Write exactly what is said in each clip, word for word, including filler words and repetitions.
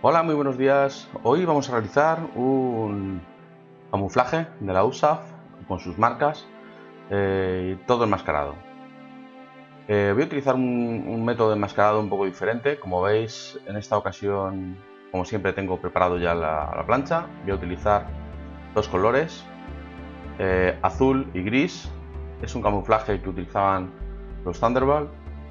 Hola, muy buenos días. Hoy vamos a realizar un camuflaje de la U S A F con sus marcas eh, y todo enmascarado. Eh, voy a utilizar un, un método de enmascarado un poco diferente. Como veis, en esta ocasión, como siempre, tengo preparado ya la, la plancha. Voy a utilizar dos colores, eh, azul y gris. Es un camuflaje que utilizaban los Thunderbolt.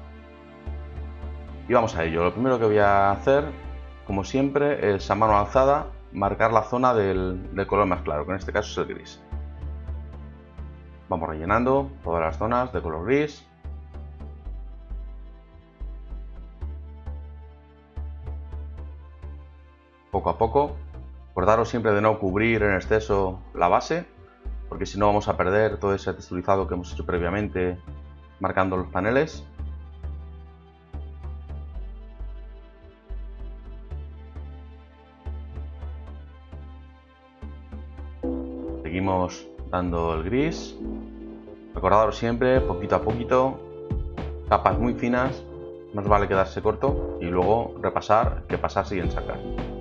Y vamos a ello. Lo primero que voy a hacer, como siempre, es a mano alzada marcar la zona del, del color más claro, que en este caso es el gris. Vamos rellenando todas las zonas de color gris. Poco a poco. Acordaros siempre de no cubrir en exceso la base, porque si no vamos a perder todo ese texturizado que hemos hecho previamente marcando los paneles. Seguimos dando el gris. Recordaros siempre, poquito a poquito, capas muy finas, más vale quedarse corto y luego repasar que pasar sin sacar.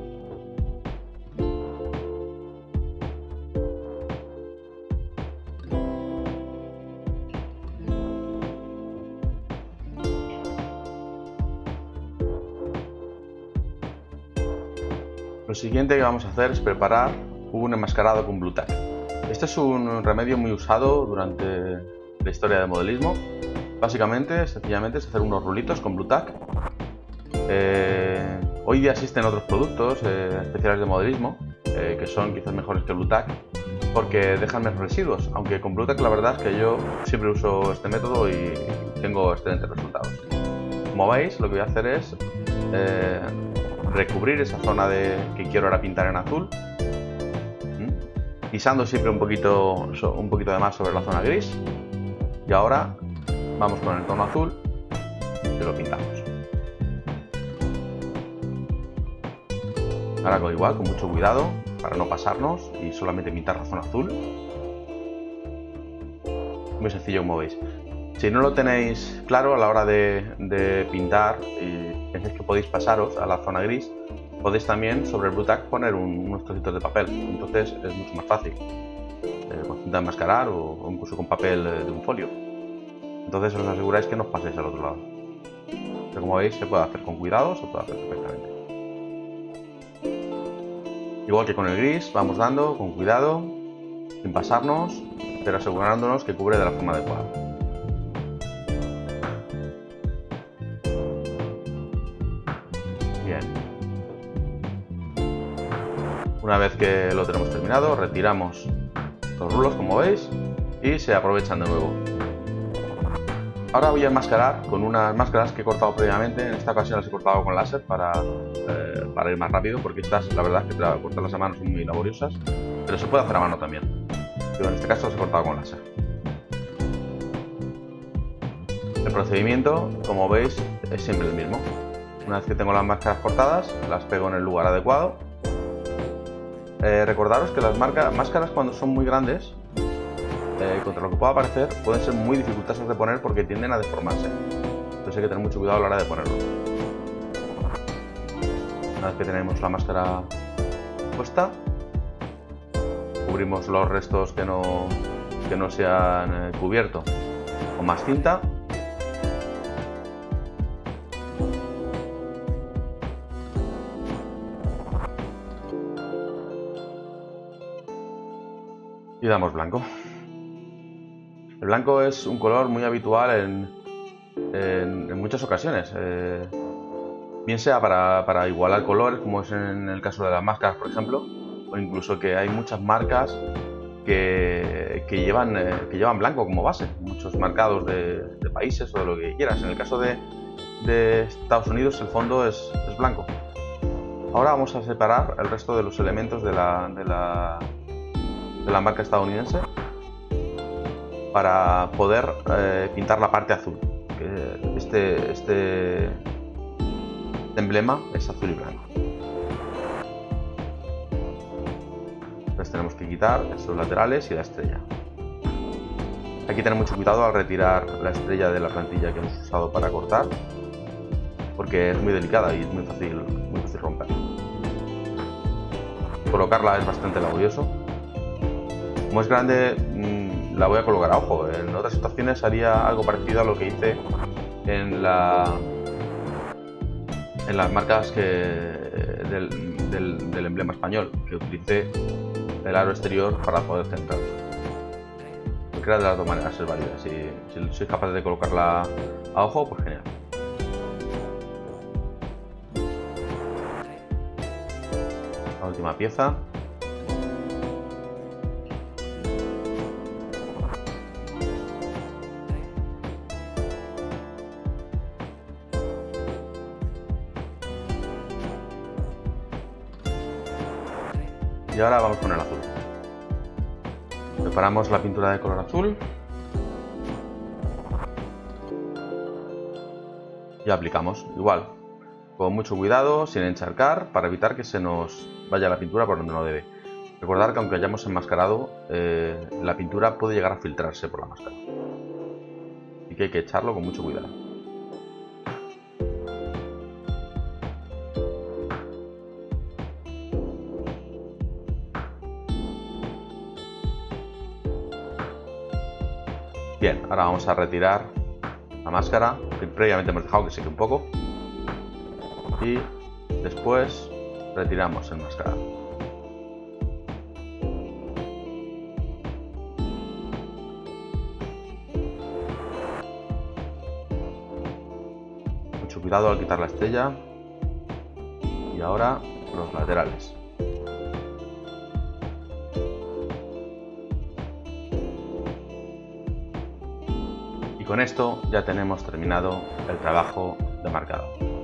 Lo siguiente que vamos a hacer es preparar un enmascarado con Blu Tack. Este es un remedio muy usado durante la historia del modelismo. Básicamente, sencillamente, es hacer unos rulitos con Blu Tack. Eh, hoy día existen otros productos eh, especiales de modelismo eh, que son quizás mejores que Blu Tack porque dejan menos residuos, aunque con Blu Tack la verdad es que yo siempre uso este método y tengo excelentes resultados. Como veis, lo que voy a hacer es eh, recubrir esa zona de, que quiero ahora pintar en azul, pisando siempre un poquito, un poquito de más sobre la zona gris, y ahora vamos con el tono azul y lo pintamos. Ahora con igual, con mucho cuidado para no pasarnos y solamente pintar la zona azul. Muy sencillo, como veis. Si no lo tenéis claro a la hora de, de pintar y pensáis que podéis pasaros a la zona gris, podéis también sobre el Blu Tack poner un, unos trocitos de papel, entonces es mucho más fácil, eh, con cinta de enmascarar o, o incluso con papel de un folio. Entonces os aseguráis que no os paséis al otro lado. Pero como veis, se puede hacer con cuidado, se puede hacer perfectamente. Igual que con el gris, vamos dando con cuidado, sin pasarnos, pero asegurándonos que cubre de la forma adecuada. Bien. Una vez que lo tenemos terminado, retiramos los rulos, como veis, y se aprovechan de nuevo. Ahora voy a enmascarar con unas máscaras que he cortado previamente. En esta ocasión las he cortado con láser para, eh, para ir más rápido, porque estas, la verdad, es que cortarlas a mano son muy laboriosas, pero se puede hacer a mano también. Pero en este caso las he cortado con láser. El procedimiento, como veis, es siempre el mismo. Una vez que tengo las máscaras cortadas, las pego en el lugar adecuado. Eh, recordaros que las marcas, máscaras cuando son muy grandes, eh, contra lo que pueda parecer, pueden ser muy dificultosas de poner porque tienden a deformarse. Entonces hay que tener mucho cuidado a la hora de ponerlo. Una vez que tenemos la máscara puesta, cubrimos los restos que no, que no se han eh, cubierto con más cinta. Y damos blanco. El blanco es un color muy habitual en, en, en muchas ocasiones, eh, bien sea para, para igualar colores, como es en el caso de las máscaras, por ejemplo, o incluso que hay muchas marcas que, que, llevan, eh, que llevan blanco como base, muchos marcados de, de países o de lo que quieras. En el caso de, de Estados Unidos el fondo es, es blanco. Ahora vamos a separar el resto de los elementos de la, de la de la marca estadounidense para poder eh, pintar la parte azul. Este, este, este emblema es azul y blanco. Entonces tenemos que quitar estos laterales y la estrella. Hay que tener mucho cuidado al retirar la estrella de la plantilla que hemos usado para cortar, porque es muy delicada y es muy fácil, muy fácil romper. colocarla es bastante laborioso. Como es grande, mmm, la voy a colocar a ojo. En otras situaciones haría algo parecido a lo que hice en la en las marcas que del, del, del emblema español, que utilicé el aro exterior para poder centrar. Cualquiera de las dos maneras es válida. Si, si sois capaz de colocarla a ojo, pues genial. La última pieza. Y ahora vamos con el azul. Preparamos la pintura de color azul y aplicamos igual, con mucho cuidado, sin encharcar, para evitar que se nos vaya la pintura por donde no debe. Recordar que aunque hayamos enmascarado, eh, la pintura puede llegar a filtrarse por la máscara, y que hay que echarlo con mucho cuidado. Bien, ahora vamos a retirar la máscara, que previamente hemos dejado que seque un poco, y después retiramos el mascarado. Mucho cuidado al quitar la estrella. Y ahora los laterales. Y con esto ya tenemos terminado el trabajo de marcado.